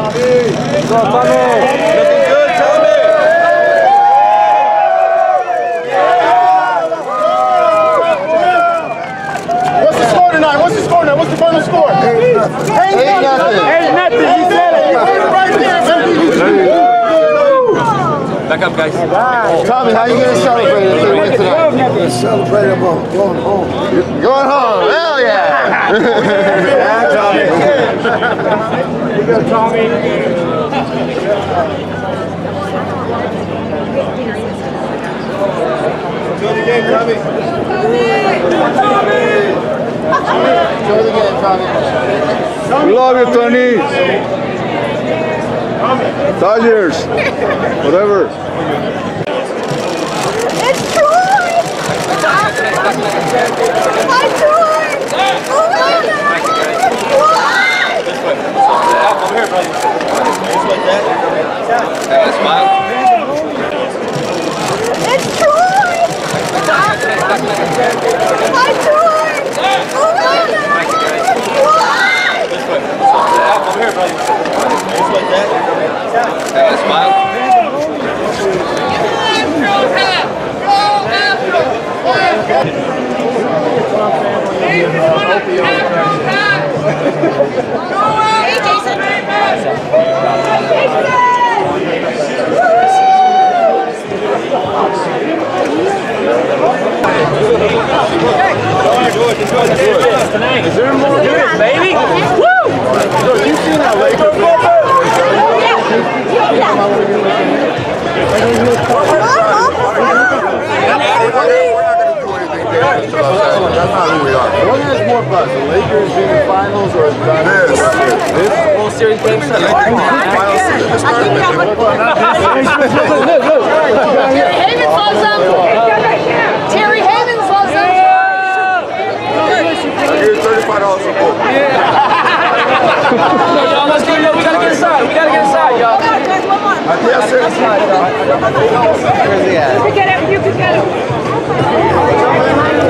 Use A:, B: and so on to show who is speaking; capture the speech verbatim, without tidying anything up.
A: What's the score tonight? What's the score tonight? What's the final score? Eight nothing. Eight nothing. Eight nothing. You said it. You heard it right there, baby.
B: Back up, guys.
A: Tommy, how you going to celebrate if they win tonight?
C: I'm going to celebrate. I'm going home.
A: Going home. Hell yeah. Yeah, Tommy.
C: You go, Tommy.
A: Enjoy the game, Tommy. Enjoy the game, Tommy.
D: We love you, Tony. Dodgers. Whatever.
E: It's Troy! Hi, Troy! Oh, my God!
B: Over here, brother. Just like that. Smile.
E: It's Troy! Hi, Troy! Oh, my God!
B: Over here, brother. Just like that. Smile.
E: Hey, Jason!
B: Is there more good, baby? Woo!
A: Look, you seen that Lakers football? That's not who we are. What has more fun? The Lakers being in finals or this? This
B: World Series game seven.
A: final season this tournament.
E: Terry Havens loves them! Terry Havens loves them!
A: Here's thirty-five dollars a book.
B: Y'all, let's get it. We gotta get inside. We gotta get inside, y'all.
A: Yes, sir.
E: You can get it, you can get it.